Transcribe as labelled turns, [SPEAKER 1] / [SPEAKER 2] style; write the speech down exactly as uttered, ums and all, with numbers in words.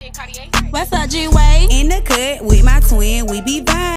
[SPEAKER 1] What's up, G-Way?
[SPEAKER 2] In the cut with my twin, we be vibing.